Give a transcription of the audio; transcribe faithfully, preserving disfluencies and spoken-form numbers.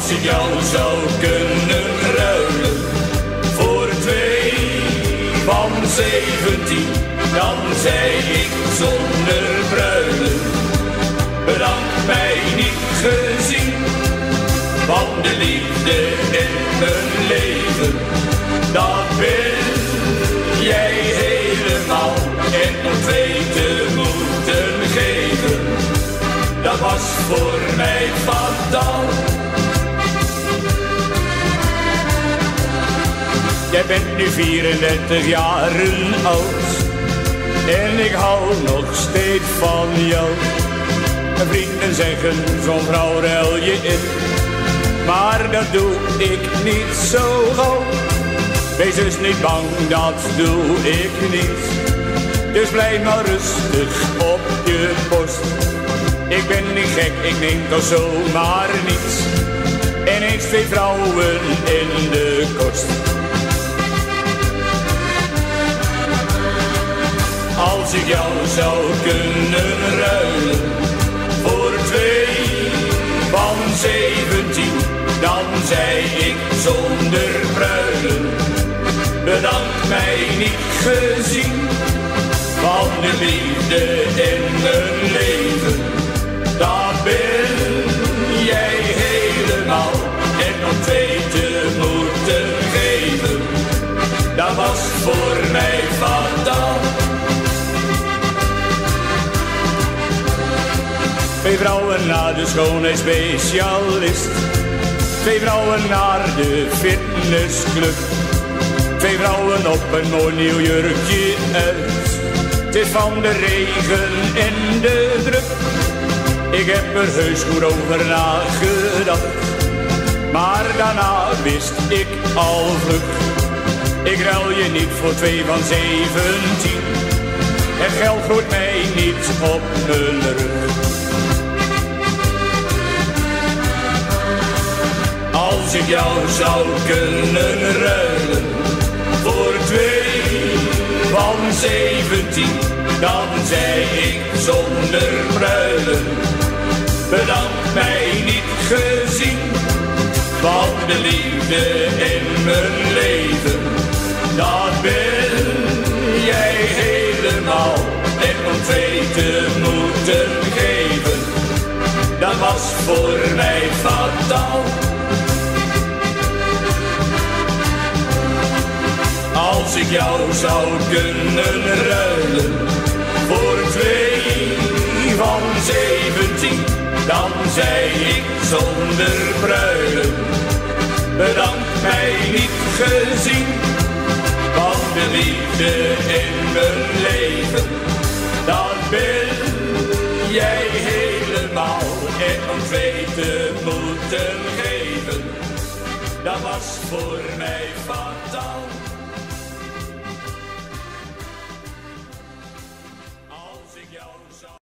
Als ik jou zou kunnen ruilen voor twee van zeventien, dan zei ik zonder pruilen: bedankt mij niet gezien, van de liefde in mijn leven, dat ben jij helemaal. En om twee te moeten geven, dat was voor mij fataal. Jij bent nu vierendertig jaren oud en ik hou nog steeds van jou. Mijn vrienden zeggen, zo'n vrouw ruil je in, maar dat doe ik niet zo gauw. Wees dus niet bang, dat doe ik niet, dus blijf maar rustig op je post. Ik ben niet gek, ik neem toch zomaar niets, ineens twee vrouwen in de kost. Als ik jou zou kunnen ruilen voor twee van zeventien, dan zei ik zonder pruilen: bedankt mij niet gezien, van de liefde in mijn leven, dat ben jij helemaal. En om twee te moeten geven, dat was voor mij fataal. Twee vrouwen naar de schoonheidsspecialist, twee vrouwen naar de fitnessclub, twee vrouwen op een mooi nieuw jurkje uit. Het is van de regen en de druk, ik heb er heus goed over nagedacht, maar daarna wist ik al vlug: ik ruil je niet voor twee van zeventien, het geld groeit mij niet op mijn rug. Als ik jou zou kunnen ruilen voor twee van zeventien, dan zei ik zonder pruilen: bedankt mij niet gezien, van de liefde in mijn leven, dat ben jij helemaal. En om twee te moeten geven, dat was voor mij fataal. Als ik jou zou kunnen ruilen voor twee van zeventien, dan zei ik zonder pruilen: bedankt mij niet gezien, van de liefde in mijn leven, dat ben jij helemaal. En om twee te moeten geven, dat was voor mij fataal.